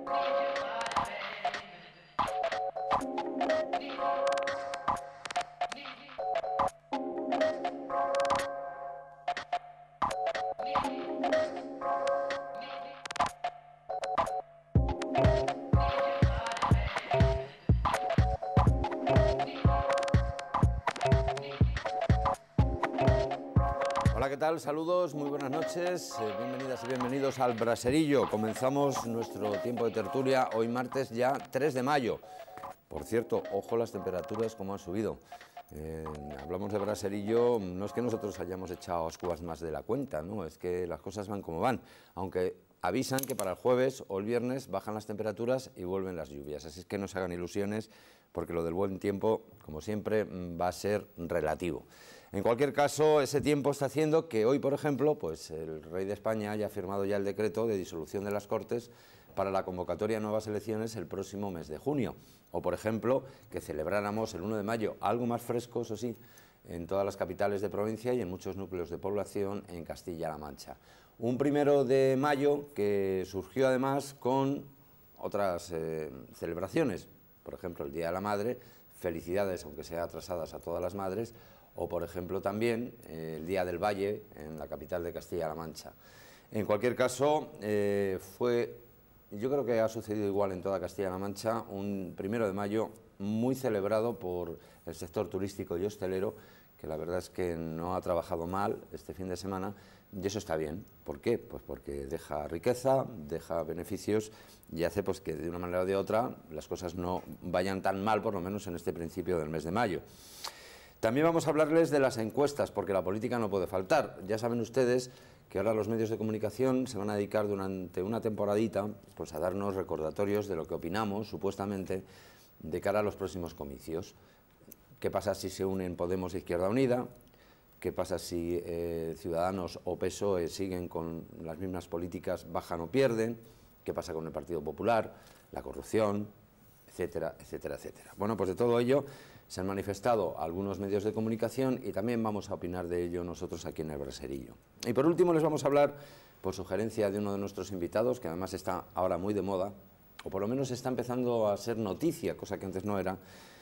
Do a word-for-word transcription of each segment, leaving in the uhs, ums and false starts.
Hola, ¿qué tal? Saludos, muy buenas noches, eh, bienvenidas y bienvenidos al Braserillo. Comenzamos nuestro tiempo de tertulia hoy martes ya tres de mayo. Por cierto, ojo las temperaturas como han subido. Eh, hablamos de Braserillo, no es que nosotros hayamos echado ascuas más de la cuenta, no, es que las cosas van como van, aunque avisan que para el jueves o el viernes bajan las temperaturas y vuelven las lluvias, así es que no se hagan ilusiones porque lo del buen tiempo, como siempre, va a ser relativo. En cualquier caso, ese tiempo está haciendo que hoy, por ejemplo, pues el rey de España haya firmado ya el decreto de disolución de las Cortes para la convocatoria a nuevas elecciones el próximo mes de junio. O, por ejemplo, que celebráramos el uno de mayo, algo más fresco, eso sí, en todas las capitales de provincia y en muchos núcleos de población en Castilla-La Mancha. Un primero de mayo que surgió además con otras eh, celebraciones, por ejemplo, el Día de la Madre, felicidades, aunque sea atrasadas, a todas las madres, o, por ejemplo, también eh, el Día del Valle en la capital de Castilla-La Mancha. En cualquier caso, eh, fue, yo creo que ha sucedido igual en toda Castilla-La Mancha, un primero de mayo muy celebrado por el sector turístico y hostelero, que la verdad es que no ha trabajado mal este fin de semana, y eso está bien. ¿Por qué? Pues porque deja riqueza, deja beneficios y hace pues que de una manera o de otra las cosas no vayan tan mal, por lo menos en este principio del mes de mayo. También vamos a hablarles de las encuestas, porque la política no puede faltar. Ya saben ustedes que ahora los medios de comunicación se van a dedicar durante una temporadita pues a darnos recordatorios de lo que opinamos, supuestamente, de cara a los próximos comicios. ¿Qué pasa si se unen Podemos e Izquierda Unida? ¿Qué pasa si eh, Ciudadanos o P S O E siguen con las mismas políticas, bajan o pierden? ¿Qué pasa con el Partido Popular? La corrupción, etcétera, etcétera, etcétera. Bueno, pues de todo ello se han manifestado algunos medios de comunicación y también vamos a opinar de ello nosotros aquí en el Braserillo. Y por último les vamos a hablar, por sugerencia de uno de nuestros invitados, que además está ahora muy de moda, o por lo menos está empezando a ser noticia, cosa que antes no era,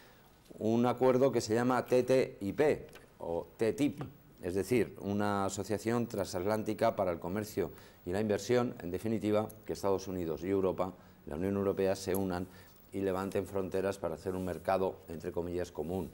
un acuerdo que se llama T T I P o T T I P, es decir, una asociación transatlántica para el comercio y la inversión, en definitiva, que Estados Unidos y Europa, la Unión Europea, se unan y levanten fronteras para hacer un mercado, entre comillas, común,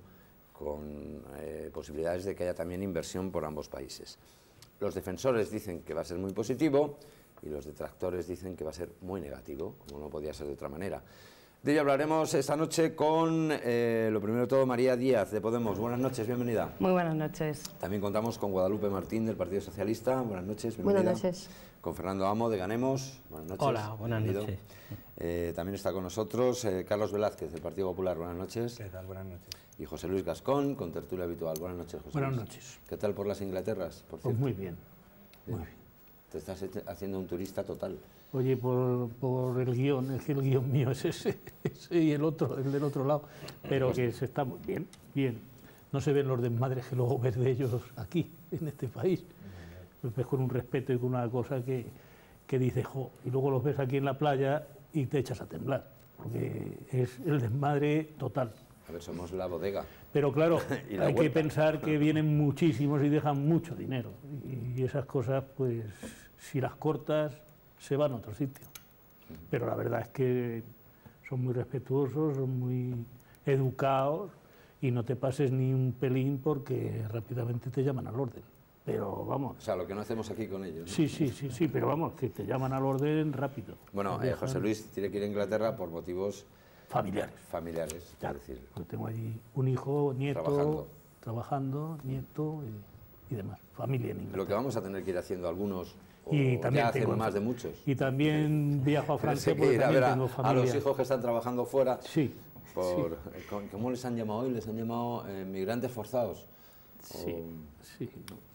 con eh, posibilidades de que haya también inversión por ambos países. Los defensores dicen que va a ser muy positivo y los detractores dicen que va a ser muy negativo, como no podía ser de otra manera. De ello hablaremos esta noche con, eh, lo primero de todo, María Díaz, de Podemos. Buenas noches, bienvenida. Muy buenas noches. También contamos con Guadalupe Martín, del Partido Socialista. Buenas noches, bienvenida. Buenas noches. Con Fernando Amo, de Ganemos. Buenas noches. Hola, buenas bienvenido. noches. Eh, también está con nosotros eh, Carlos Velázquez, del Partido Popular. Buenas noches. ¿Qué tal? Buenas noches. Y José Luis Gascón, con tertulia habitual. Buenas noches, José Buenas Luis. noches. ¿Qué tal por las Inglaterras, por Pues cierto? muy bien, Bien. muy bien. Te estás haciendo un turista total. Oye, por, por el guión, es que el guión mío es ese, ese y el otro, el del otro lado, pero que se está muy bien, bien. No se ven los desmadres que luego ves de ellos aquí, en este país. Los ves con un respeto y con una cosa que, que dices, jo, y luego los ves aquí en la playa y te echas a temblar, porque es el desmadre total. A ver, somos la bodega. Pero claro, Y la hay que huerta. pensar que vienen muchísimos y dejan mucho dinero. Y esas cosas, pues, si las cortas, se van a otro sitio. Pero la verdad es que son muy respetuosos, son muy educados y no te pases ni un pelín porque rápidamente te llaman al orden. Pero vamos. O sea, lo que no hacemos aquí con ellos, ¿no? Sí, sí, sí, sí, pero vamos, que te llaman al orden rápido. Bueno, Te eh, dejan José Luis tiene que ir a Inglaterra por motivos familiares. familiares, Claro, es decir, yo tengo ahí un hijo, nieto, Trabajando. trabajando, nieto y, y demás, familia en Inglaterra. lo que vamos a tener que ir haciendo algunos, o Y también ya hacen tengo- más de muchos. Y también viajo a Pero Francia hay que porque ir a también ver a, tengo a familia. los hijos que están trabajando fuera. Sí, Por, ¿cómo- ¿Cómo les han llamado hoy? Les han llamado eh, migrantes forzados. sí, O- sí,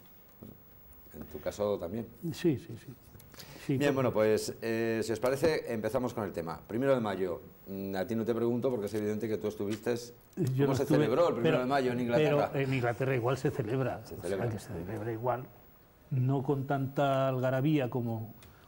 En tu caso también. sí, sí, sí. Sí, Bien, todo. bueno, pues eh, si os parece, empezamos con el tema. Primero de mayo, mm, a ti no te pregunto porque es evidente que tú estuviste. ¿Cómo Yo no se estuve, celebró el primero pero- de mayo en Inglaterra? Pero en Inglaterra igual se celebra, Se o sea, celebra. que se celebra igual, no con tanta algarabía como,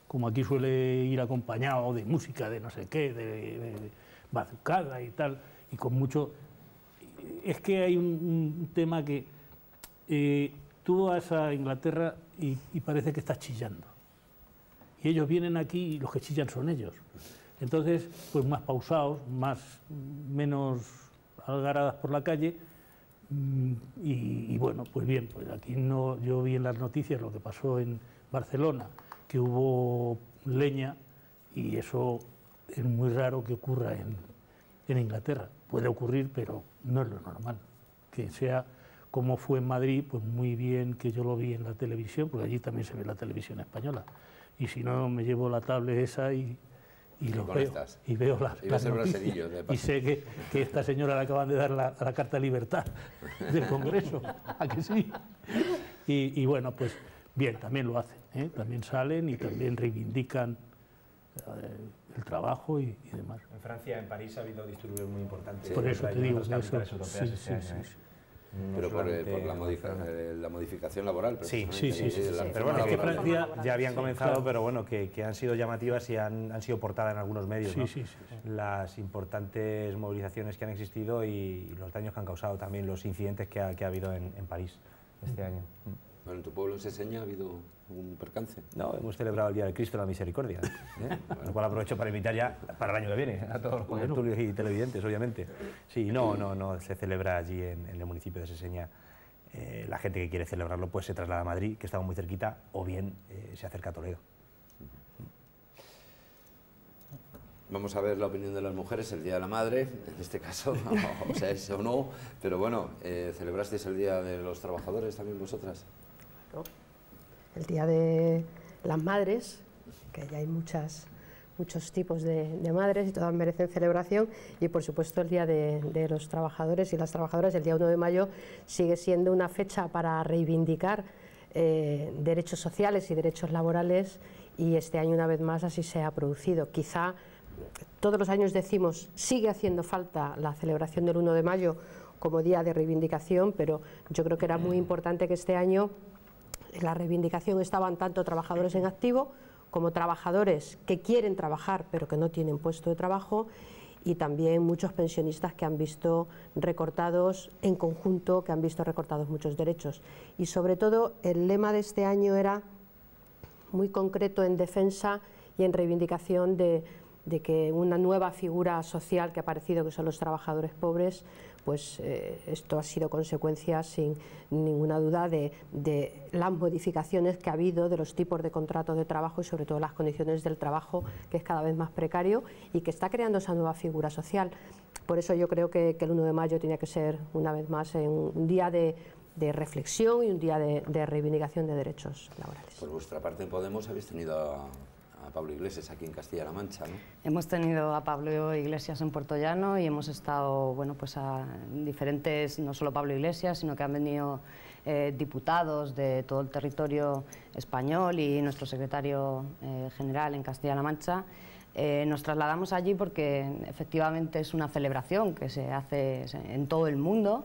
como aquí suele ir acompañado de música, de no sé qué, de, de, de bazucada y tal, y con mucho... Es que hay un, un tema que eh, tú vas a Inglaterra y, y parece que estás chillando. Y ellos vienen aquí y los que chillan son ellos. Entonces, pues más pausados, más, menos algaradas por la calle. Y, y bueno, pues bien, pues aquí no, yo vi en las noticias lo que pasó en Barcelona, que hubo leña, y eso es muy raro que ocurra en, en Inglaterra. Puede ocurrir, pero no es lo normal. Que sea como fue en Madrid, pues muy bien que yo lo vi en la televisión, porque allí también se ve la televisión española. Y si no, me llevo la tablet esa y... Y, lo veo, y veo la, las noticias, y sé que, que esta señora le acaban de dar la, la Carta de Libertad del Congreso, ¿a que sí? Y, y bueno, pues bien, también lo hacen, ¿eh? También salen y también reivindican eh, el trabajo y, y demás. En Francia, en París, ha habido disturbios muy importantes. Sí, por eso te digo que eso, sí, sí, sí, sí, sí. No pero por, por la, modifica, eh, la modificación laboral. Sí, sí, sí. sí, sí, sí. Pero bueno, es que Francia ya habían comenzado, claro. pero bueno, que, que han sido llamativas y han, han sido portadas en algunos medios, sí, ¿no? sí, sí, sí. Las importantes movilizaciones que han existido y los daños que han causado, también los incidentes que ha, que ha habido en, en París este año. Bueno, ¿en tu pueblo, en Seseña, ha habido un percance? No, hemos celebrado el Día del Cristo de la Misericordia, ¿eh? Bueno. Lo cual aprovecho para invitar ya para el año que viene a todos los contertulios y televidentes, obviamente. Sí, no, no, no se celebra allí en, en el municipio de Seseña. Eh, la gente que quiere celebrarlo pues se traslada a Madrid, que estamos muy cerquita, o bien eh, se acerca a Toledo. Vamos a ver la opinión de las mujeres, el Día de la Madre, en este caso, o sea, es o no, pero bueno, eh, ¿celebrasteis el Día de los Trabajadores también vosotras? Claro. El Día de las Madres, que ya hay muchas, muchos tipos de, de madres y todas merecen celebración, y por supuesto el Día de, de los Trabajadores y las Trabajadoras, el día uno de mayo, sigue siendo una fecha para reivindicar eh, derechos sociales y derechos laborales, y este año una vez más así se ha producido. Quizá todos los años decimos, sigue haciendo falta la celebración del uno de mayo como día de reivindicación, pero yo creo que era muy importante que este año en la reivindicación estaban tanto trabajadores en activo como trabajadores que quieren trabajar pero que no tienen puesto de trabajo, y también muchos pensionistas que han visto recortados en conjunto, que han visto recortados muchos derechos. Y sobre todo el lema de este año era muy concreto en defensa y en reivindicación de de que una nueva figura social que ha aparecido, que son los trabajadores pobres, pues eh, esto ha sido consecuencia sin ninguna duda de, de las modificaciones que ha habido de los tipos de contratos de trabajo y sobre todo las condiciones del trabajo, que es cada vez más precario y que está creando esa nueva figura social. Por eso yo creo que, que el uno de mayo tiene que ser una vez más un día de, de reflexión y un día de, de reivindicación de derechos laborales. Por vuestra parte en Podemos habéis tenido a a Pablo Iglesias aquí en Castilla-La Mancha, ¿no? Hemos tenido a Pablo Iglesias en Puerto Llano y hemos estado, bueno, pues a diferentes, no solo Pablo Iglesias, sino que han venido eh, diputados de todo el territorio español y nuestro secretario eh, general en Castilla-La Mancha. Eh, nos trasladamos allí porque efectivamente es una celebración que se hace en todo el mundo.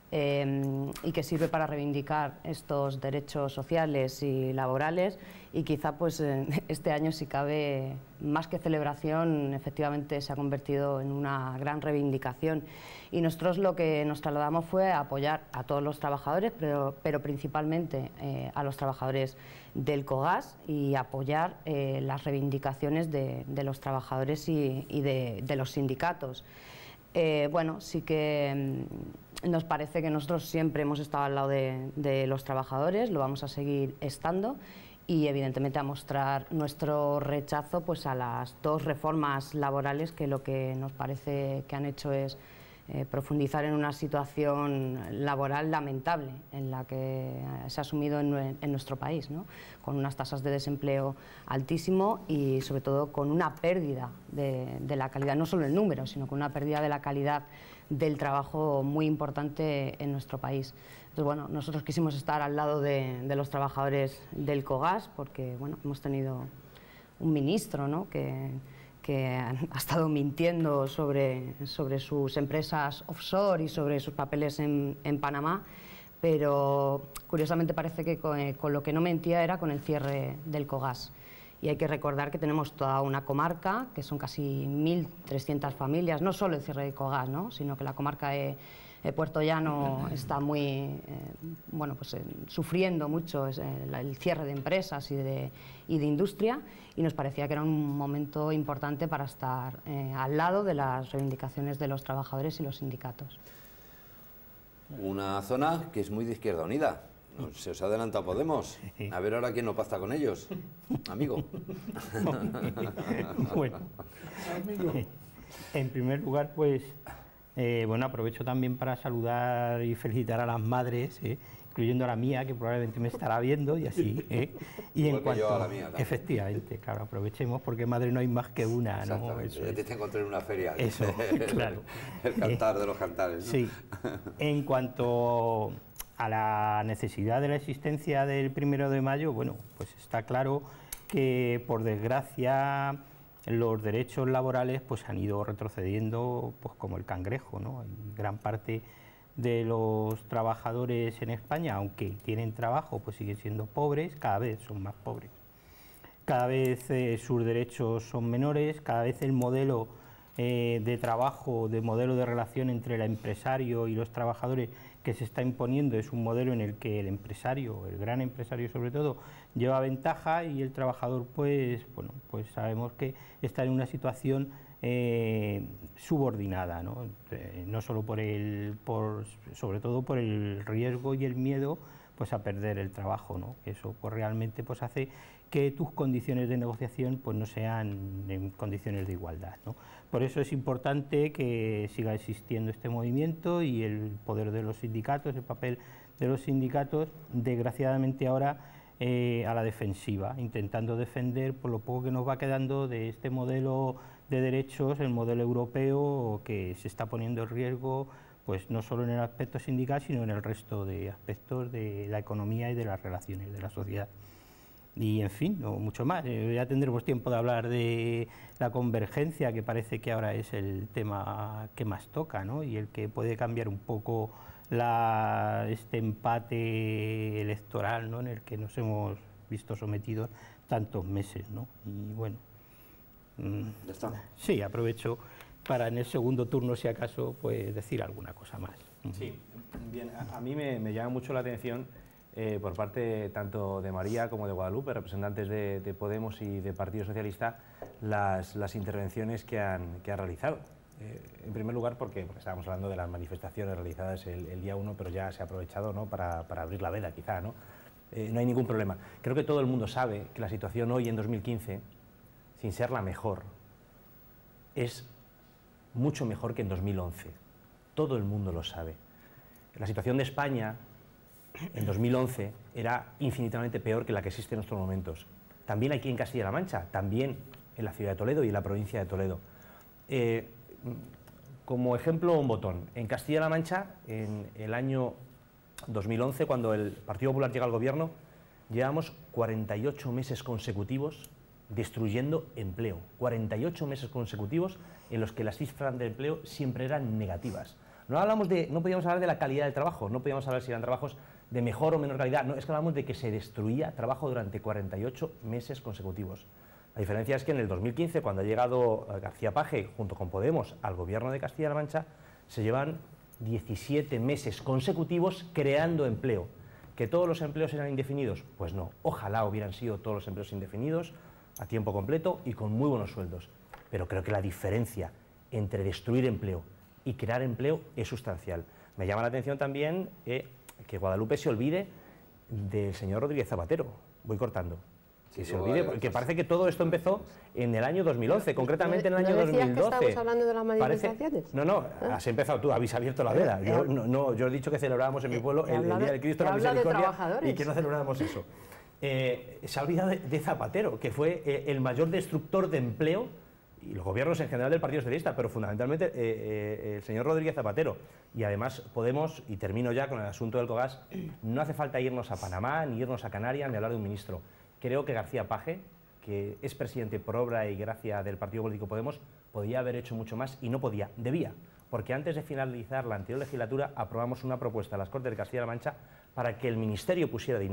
Eh, y que sirve para reivindicar estos derechos sociales y laborales, y quizá pues eh, este año, si cabe, más que celebración, efectivamente se ha convertido en una gran reivindicación, y nosotros lo que nos trasladamos fue a apoyar a todos los trabajadores, pero, pero principalmente eh, a los trabajadores del COGAS, y apoyar eh, las reivindicaciones de, de los trabajadores y, y de, de los sindicatos. Eh, bueno, sí que mm, nos parece que nosotros siempre hemos estado al lado de, de los trabajadores, lo vamos a seguir estando, y evidentemente a mostrar nuestro rechazo pues a las dos reformas laborales que lo que nos parece que han hecho es eh, profundizar en una situación laboral lamentable en la que se ha asumido en, en nuestro país, ¿no? Con unas tasas de desempleo altísimo y sobre todo con una pérdida de, de la calidad, no solo el número, sino con una pérdida de la calidad del trabajo muy importante en nuestro país. Entonces, bueno, nosotros quisimos estar al lado de, de los trabajadores del COGAS porque, bueno, hemos tenido un ministro, ¿no?, que, que ha estado mintiendo sobre, sobre sus empresas offshore y sobre sus papeles en, en Panamá, pero curiosamente parece que con, con lo que no mentía era con el cierre del COGAS. Y hay que recordar que tenemos toda una comarca, que son casi mil trescientas familias, no solo el cierre de Ecogás, ¿no?, sino que la comarca de, de Puerto Llano está muy, eh, bueno, pues, eh, sufriendo mucho es, eh, el cierre de empresas y de, y de industria, y nos parecía que era un momento importante para estar eh, al lado de las reivindicaciones de los trabajadores y los sindicatos. Una zona que es muy de Izquierda Unida. Se os ha adelantado Podemos. A ver ahora quién no pacta con ellos, amigo. Bueno, en primer lugar, pues, eh, bueno, aprovecho también para saludar y felicitar a las madres, eh, incluyendo a la mía, que probablemente me estará viendo, y así. Eh. Y Igual en cuanto, que yo a la mía también. Efectivamente, claro, aprovechemos, porque madre no hay más que una, ¿no? Eso Ya es. te encontré en una feria. Eso, claro. El cantar de los cantares, ¿no? Sí. En cuanto a la necesidad de la existencia del primero de mayo, bueno, pues está claro que, por desgracia, los derechos laborales pues han ido retrocediendo pues como el cangrejo, ¿no? Y gran parte de los trabajadores en España, aunque tienen trabajo, pues siguen siendo pobres, cada vez son más pobres. Cada vez eh, sus derechos son menores, cada vez el modelo eh, de trabajo, de modelo de relación entre el empresario y los trabajadores que se está imponiendo es un modelo en el que el empresario, el gran empresario sobre todo, lleva ventaja, y el trabajador pues, bueno, pues sabemos que está en una situación eh, subordinada, ¿no? Eh, no solo por el, por, sobre todo por el riesgo y el miedo pues a perder el trabajo, ¿no? Eso pues realmente pues hace que tus condiciones de negociación pues no sean en condiciones de igualdad, ¿no? Por eso es importante que siga existiendo este movimiento y el poder de los sindicatos, el papel de los sindicatos, desgraciadamente ahora eh, a la defensiva, intentando defender por lo poco que nos va quedando de este modelo de derechos, el modelo europeo, que se está poniendo en riesgo pues no solo en el aspecto sindical, sino en el resto de aspectos de la economía y de las relaciones de la sociedad. Y, en fin, no mucho más. Eh, ya tendremos tiempo de hablar de la convergencia, que parece que ahora es el tema que más toca, ¿no? Y el que puede cambiar un poco la, este empate electoral, ¿no?, en el que nos hemos visto sometidos tantos meses, ¿no? Y, bueno, mmm, Ya está. Sí, aprovecho para en el segundo turno, si acaso, pues decir alguna cosa más. Sí, bien, a, a mí me, me llama mucho la atención eh, por parte tanto de María como de Guadalupe, representantes de, de Podemos y de Partido Socialista, las, las intervenciones que han, que han realizado. Eh, en primer lugar, porque, porque estábamos hablando de las manifestaciones realizadas el, el día uno, pero ya se ha aprovechado, ¿no?, para, para abrir la veda, quizá, ¿no? Eh, no hay ningún problema. Creo que todo el mundo sabe que la situación hoy, en dos mil quince, sin ser la mejor, es mucho mejor que en dos mil once. Todo el mundo lo sabe. La situación de España en dos mil once era infinitamente peor que la que existe en estos momentos. También aquí en Castilla-La Mancha, también en la ciudad de Toledo y en la provincia de Toledo. Eh, como ejemplo, un botón. En Castilla-La Mancha, en el año dos mil once, cuando el Partido Popular llega al gobierno, llevamos cuarenta y ocho meses consecutivos destruyendo empleo. cuarenta y ocho meses consecutivos en los que las cifras de empleo siempre eran negativas. No hablamos de, no podíamos hablar de la calidad del trabajo, no podíamos hablar si eran trabajos de mejor o menor calidad, no, es que hablamos de que se destruía trabajo durante cuarenta y ocho meses consecutivos. La diferencia es que en el dos mil quince, cuando ha llegado García Page junto con Podemos al gobierno de Castilla-La Mancha, se llevan diecisiete meses consecutivos creando empleo. ¿Que todos los empleos eran indefinidos? Pues no, ojalá hubieran sido todos los empleos indefinidos, a tiempo completo y con muy buenos sueldos. Pero creo que la diferencia entre destruir empleo y crear empleo es sustancial. Me llama la atención también eh, que Guadalupe se olvide del señor Rodríguez Zapatero. Voy cortando. Que se olvide, porque parece que todo esto empezó en el año dos mil once, concretamente en el año ¿No dos mil doce. decías que estamos hablando de las manifestaciones? Parece, no, no, has empezado tú, habéis abierto la veda. Yo, no, no, yo he dicho que celebrábamos en mi pueblo el, el Día del Cristo de la Misericordia y que no celebrábamos eso. Eh, se ha olvidado de, de Zapatero, que fue eh, el mayor destructor de empleo, y los gobiernos en general del Partido Socialista, pero fundamentalmente eh, eh, el señor Rodríguez Zapatero. Y además Podemos, y termino ya con el asunto del Ecogás, no hace falta irnos a Panamá, ni irnos a Canarias, ni hablar de un ministro. Creo que García Page, que es presidente por obra y gracia del Partido Político Podemos, podía haber hecho mucho más y no podía, debía, porque antes de finalizar la anterior legislatura aprobamos una propuesta a las Cortes de Castilla-La Mancha para que el Ministerio pusiera dinero.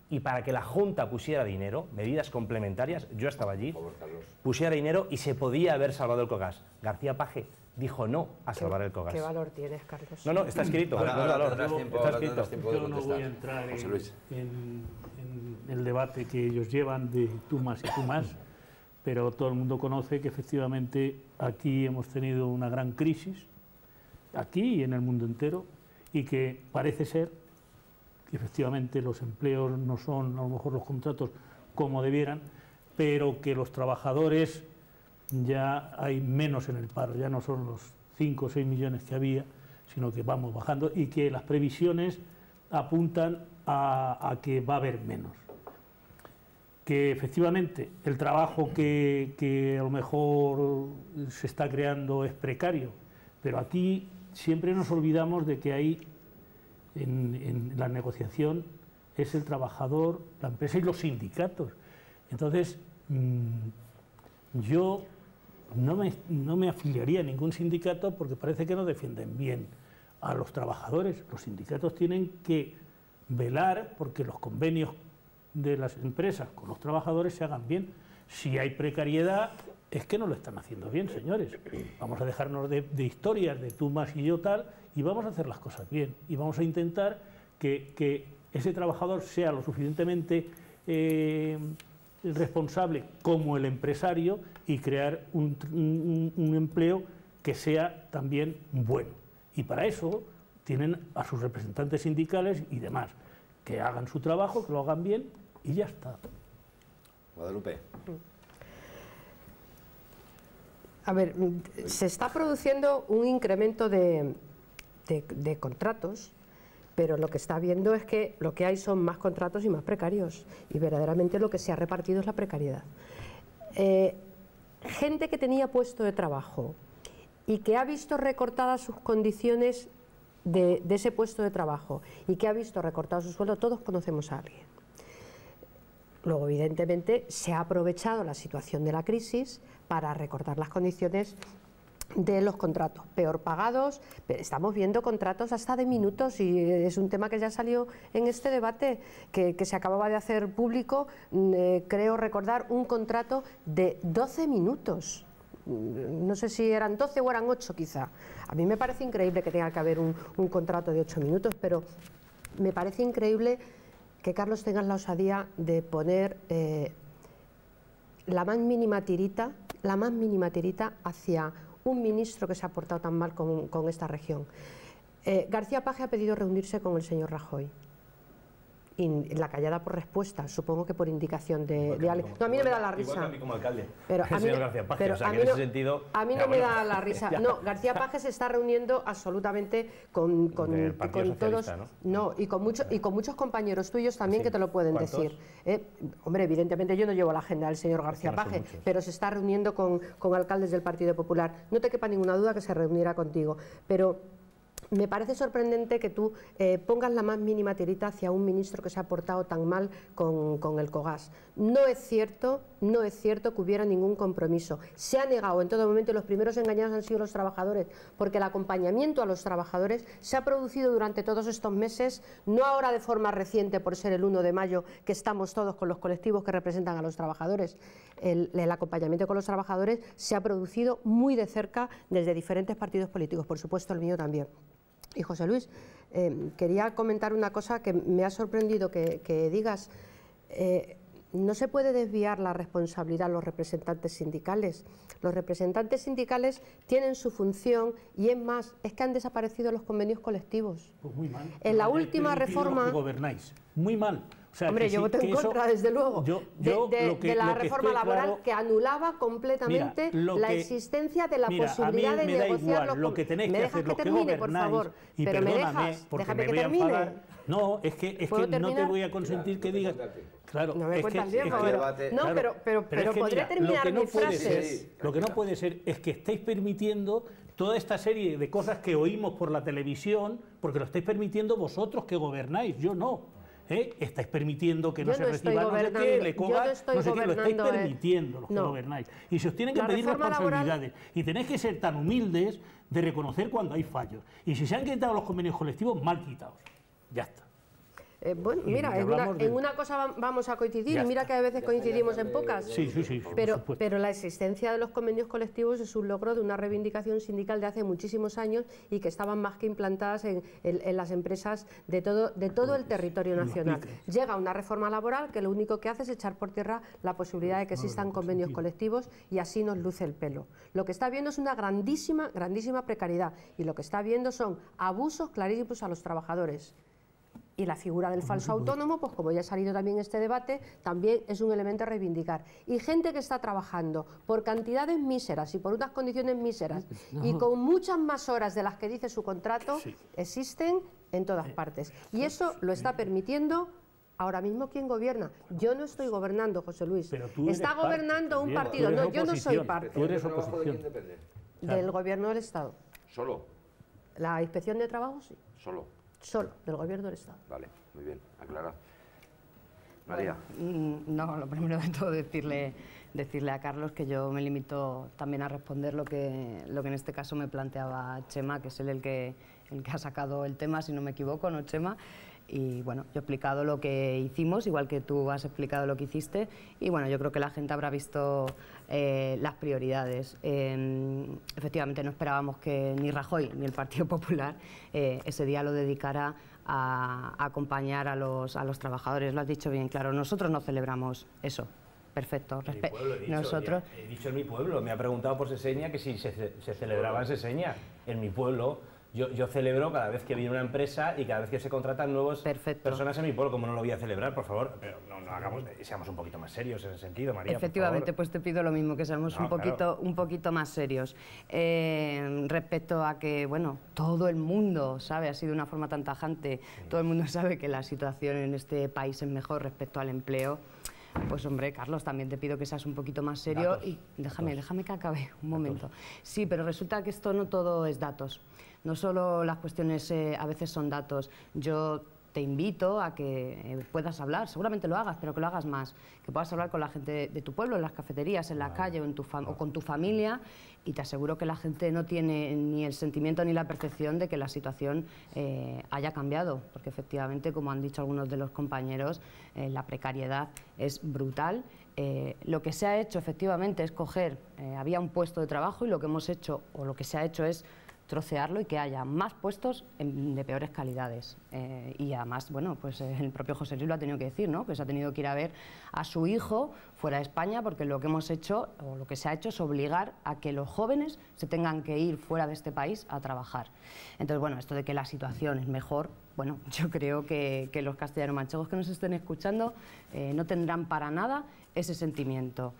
y para que la Junta pusiera dinero, medidas complementarias, yo estaba allí, pusiera dinero y se podía haber salvado el Cogas. García Page dijo no a salvar el Cogas. ¿Qué valor tienes, Carlos? No, no, está escrito. Ahora, no, ahora valor, tendrás tiempo, está ahora escrito. tendrás tiempo de Yo no contestar. voy a entrar José en, Luis. en- en el debate que ellos llevan de tú más y tú más, pero todo el mundo conoce que efectivamente aquí hemos tenido una gran crisis, aquí y en el mundo entero, y que parece ser que efectivamente los empleos no son a lo mejor los contratos como debieran, pero que los trabajadores ya hay menos en el paro, ya no son los cinco o seis millones que había, sino que vamos bajando y que las previsiones apuntan a, a que va a haber menos. Que efectivamente el trabajo que, que a lo mejor se está creando es precario, pero aquí siempre nos olvidamos de que hay en, en la negociación es el trabajador, la empresa y los sindicatos. Entonces, mmm, yo no me, no me afiliaría a ningún sindicato porque parece que no defienden bien a los trabajadores. Los sindicatos tienen que velar porque los convenios de las empresas con los trabajadores se hagan bien. Si hay precariedad, es que no lo están haciendo bien, señores. Vamos a dejarnos de, de historias de tú más y yo tal y vamos a hacer las cosas bien. Y vamos a intentar que, que ese trabajador sea lo suficientemente eh, responsable como el empresario y crear un, un, un empleo que sea también bueno. Y para eso tienen a sus representantes sindicales y demás, que hagan su trabajo, que lo hagan bien y ya está. Guadalupe. A ver, se está produciendo un incremento de, de, de contratos, pero lo que está viendo es que lo que hay son más contratos y más precarios, y verdaderamente lo que se ha repartido es la precariedad. Eh, gente que tenía puesto de trabajo y que ha visto recortadas sus condiciones de, de ese puesto de trabajo y que ha visto recortado su sueldo, todos conocemos a alguien. Luego, evidentemente, se ha aprovechado la situación de la crisis para recortar las condiciones de los contratos, peor pagados. Estamos viendo contratos hasta de minutos y es un tema que ya salió en este debate que, que se acababa de hacer público, eh, creo recordar un contrato de doce minutos. No sé si eran doce o eran ocho quizá. A mí me parece increíble que tenga que haber un, un contrato de ocho minutos, pero me parece increíble que Carlos tengas la osadía de poner eh, la más mínima tirita, la más mínima tirita hacia un ministro que se ha portado tan mal con, con esta región. Eh, García Page ha pedido reunirse con el señor Rajoy. Y la callada por respuesta, supongo que por indicación de, de alguien. No, a mí no me da la risa. Igual que a mí como alcalde. Pero a mí, señor García Page, pero o sea, a que mí en ese no, sentido... a mí no me da la risa. No, García Page se está reuniendo absolutamente con, con, Del Partido con todos... Socialista, ¿no? No, y con, mucho, y con muchos compañeros tuyos también ¿Sí? que te lo pueden ¿Cuántos? decir. Eh, hombre, evidentemente yo no llevo la agenda del señor García no son Page, muchos. pero se está reuniendo con, con alcaldes del Partido Popular. No te quepa ninguna duda que se reunirá contigo. Pero me parece sorprendente que tú eh, pongas la más mínima tirita hacia un ministro que se ha portado tan mal con, con el Cogas. No es cierto, no es cierto que hubiera ningún compromiso. Se ha negado en todo momento y los primeros engañados han sido los trabajadores, porque el acompañamiento a los trabajadores se ha producido durante todos estos meses, no ahora de forma reciente por ser el uno de mayo, que estamos todos con los colectivos que representan a los trabajadores. El, el acompañamiento con los trabajadores se ha producido muy de cerca desde diferentes partidos políticos, por supuesto el mío también. Y José Luis, eh, quería comentar una cosa que me ha sorprendido que, que digas. Eh, no se puede desviar la responsabilidad a los representantes sindicales. Los representantes sindicales tienen su función y es más, es que han desaparecido los convenios colectivos. Pues muy mal. En la No hayáis última permitido reforma... que gobernáis. Muy mal. O sea, Hombre, que yo sí, voté en que eso- contra, desde luego, yo- de- yo de, lo que- de la lo que reforma estoy laboral claro- que anulaba completamente Mira, lo la que- existencia de la mira, posibilidad a mí de me da negociar igual los lo con- que tenéis ¿Me que dejas hacer, lo que termine, por gobernáis, favor? y Pero me perdóname, dejas, porque déjame me que voy a termine. enfadar. No, es que, es ¿Puedo que no te terminar? voy a consentir que digas... Claro, No me es que, cuentas es bien, que- pero- debate- no, claro, pero, pero, pero, es que podré mira, terminar lo que no mis puede frases. ser, lo que no puede ser es que estéis permitiendo toda esta serie de cosas que oímos por la televisión, porque lo estáis permitiendo vosotros que gobernáis, yo no. ¿Eh? Estáis permitiendo que no Yo se no estoy reciba no sé qué, gobernando, le yo cojas, no estoy no sé qué, lo estáis gobernando, eh. permitiendo los que No. gobernáis. Y se os tienen que La pedir reforma laboral- responsabilidades. Y tenéis que ser tan humildes de reconocer cuando hay fallos. Y si se han quitado los convenios colectivos, mal quitados. Ya está. Eh, bueno, Y mira, en una, hablamos de- en una cosa va- vamos a coincidir, Ya y mira está. que a veces coincidimos en pocas. Sí, sí, sí, por Pero, supuesto. pero la existencia de los convenios colectivos es un logro de una reivindicación sindical de hace muchísimos años y que estaban más que implantadas en, en- en las empresas de todo, de todo el territorio nacional. Llega una reforma laboral que lo único que hace es echar por tierra la posibilidad de que existan convenios colectivos y así nos luce el pelo. Lo que está viendo es una grandísima, grandísima precariedad y lo que está viendo son abusos clarísimos a los trabajadores. Y la figura del falso autónomo, pues como ya ha salido también en este debate, también es un elemento a reivindicar. Y gente que está trabajando por cantidades míseras y por unas condiciones míseras y con muchas más horas de las que dice su contrato, existen en todas partes. Y eso lo está permitiendo ahora mismo quien gobierna. Yo no estoy gobernando, José Luis. Pero tú eres Está parte gobernando un también. partido. Tú eres No, yo no soy oposición. parte Tú eres ¿El trabajo de oposición. quién depende? del gobierno del Estado. ¿Solo? La inspección de trabajo, sí. Solo. Solo del gobierno del Estado. Vale, muy bien, aclarado. María. Mm, No, lo primero de todo decirle, decirle a Carlos que yo me limito también a responder lo que, lo que en este caso me planteaba Chema, que es él el que, el que ha sacado el tema, si no me equivoco, ¿no, Chema? Y bueno, yo he explicado lo que hicimos, igual que tú has explicado lo que hiciste, y bueno, yo creo que la gente habrá visto eh, las prioridades. Eh, efectivamente, no esperábamos que ni Rajoy ni el Partido Popular eh, ese día lo dedicara a, a acompañar a los, a los trabajadores. Lo has dicho bien claro, nosotros no celebramos eso. Perfecto. En mi Respe- pueblo, he dicho, nosotros, ya, he dicho en mi pueblo, me ha preguntado por Seseña que si se, se celebraba en Seseña. En mi pueblo, yo, yo celebro cada vez que viene una empresa y cada vez que se contratan nuevas Perfecto. personas en mi pueblo. ¿Cómo no lo voy a celebrar, por favor? Pero no, no hagamos, seamos un poquito más serios en ese sentido, María. efectivamente, por favor. pues te pido lo mismo, que seamos No, un, poquito, claro. un poquito más serios. Eh, respecto a que, bueno, todo el mundo sabe, así de una forma tan tajante, todo el mundo sabe que la situación en este país es mejor respecto al empleo. Pues hombre, Carlos, también te pido que seas un poquito más serio. Datos, y déjame, datos. déjame que acabe un momento. Sí, pero resulta que esto no todo es datos. No solo las cuestiones eh, a veces son datos. Yo te invito a que eh, puedas hablar, seguramente lo hagas, pero que lo hagas más, que puedas hablar con la gente de, de tu pueblo, en las cafeterías, en la calle o, en tu fam- o con tu familia, y te aseguro que la gente no tiene ni el sentimiento ni la percepción de que la situación eh, haya cambiado, porque efectivamente, como han dicho algunos de los compañeros, eh, la precariedad es brutal. Eh, lo que se ha hecho efectivamente es coger, eh, había un puesto de trabajo y lo que hemos hecho, o lo que se ha hecho es trocearlo y que haya más puestos en- de peores calidades. Eh, y además, bueno, pues eh, el propio José Luis lo ha tenido que decir, ¿no? Que se ha tenido que ir a ver a su hijo fuera de España, porque lo que hemos hecho, o lo que se ha hecho, es obligar a que los jóvenes se tengan que ir fuera de este país a trabajar. Entonces, bueno, esto de que la situación es mejor, bueno, yo creo que, que los castellano-manchegos que nos estén escuchando eh, no tendrán para nada ese sentimiento.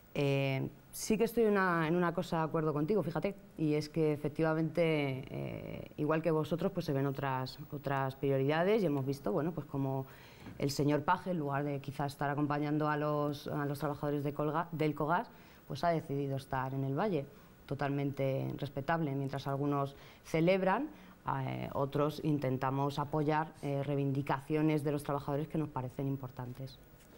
Eh, sí que estoy una, en una cosa de acuerdo contigo, fíjate, y es que efectivamente, eh, igual que vosotros, pues se ven otras, otras prioridades y hemos visto, bueno, pues como el señor Paje, en lugar de quizás estar acompañando a los, a los trabajadores de Colga, del Cogas, pues ha decidido estar en el Valle, totalmente respetable, mientras algunos celebran, eh, otros intentamos apoyar eh, reivindicaciones de los trabajadores que nos parecen importantes.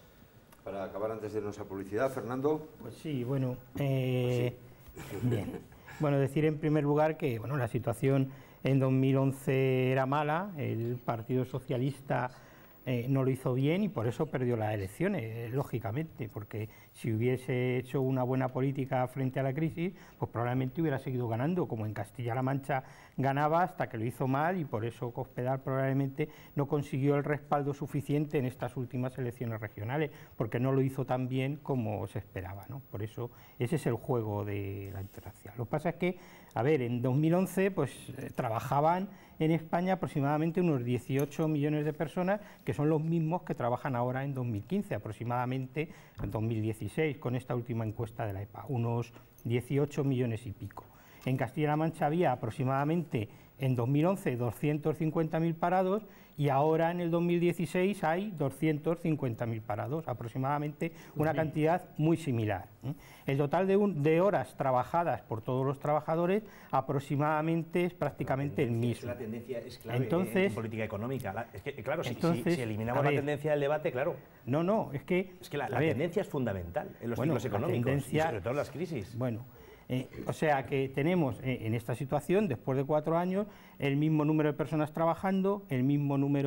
Para acabar antes de irnos a publicidad, Fernando. Pues sí, bueno, eh, bien. Bueno, decir en primer lugar que bueno, la situación en dos mil once era mala, el Partido Socialista eh, no lo hizo bien y por eso perdió las elecciones, eh, lógicamente, porque si hubiese hecho una buena política frente a la crisis, pues probablemente hubiera seguido ganando, como en Castilla-La Mancha ganaba hasta que lo hizo mal y por eso Cospedal probablemente no consiguió el respaldo suficiente en estas últimas elecciones regionales, porque no lo hizo tan bien como se esperaba, ¿no? Por eso ese es el juego de la interacción. Lo que pasa es que, a ver, en dos mil once pues eh, trabajaban en España aproximadamente unos dieciocho millones de personas, que son los mismos que trabajan ahora en dos mil quince, aproximadamente en dos mil dieciséis, con esta última encuesta de la E P A, unos dieciocho millones y pico. En Castilla-La Mancha había aproximadamente en dos mil once doscientos cincuenta mil parados y ahora en el dos mil dieciséis hay doscientos cincuenta mil parados, aproximadamente una cantidad muy similar. El total de, un, de horas trabajadas por todos los trabajadores aproximadamente es prácticamente el mismo. La tendencia es clave Entonces, en política económica. La- es que, claro, si, entonces, si, si eliminamos a la ver, tendencia del debate, claro, No, no, es que... es que la, a la ver, tendencia es fundamental en los Bueno, ciclos la económicos tendencia- y sobre todo en las crisis. Bueno, eh, o sea que tenemos eh, en esta situación, después de cuatro años, el mismo número de personas trabajando, el mismo número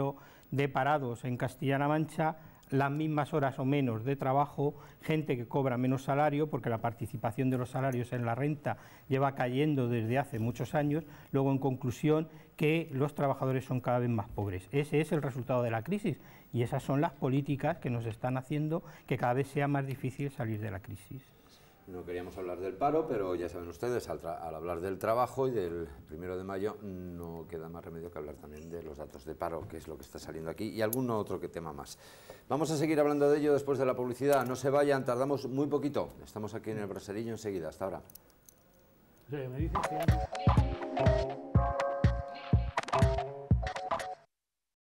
de parados en Castilla-La Mancha, las mismas horas o menos de trabajo, gente que cobra menos salario porque la participación de los salarios en la renta lleva cayendo desde hace muchos años. Luego, en conclusión, que los trabajadores son cada vez más pobres. Ese es el resultado de la crisis y esas son las políticas que nos están haciendo que cada vez sea más difícil salir de la crisis. No queríamos hablar del paro, pero ya saben ustedes, al, al hablar del trabajo y del primero de mayo, no queda más remedio que hablar también de los datos de paro, que es lo que está saliendo aquí, y algún otro que tema más. Vamos a seguir hablando de ello después de la publicidad. No se vayan, tardamos muy poquito. Estamos aquí en el Braserillo enseguida. Hasta ahora. O sea, me dices que...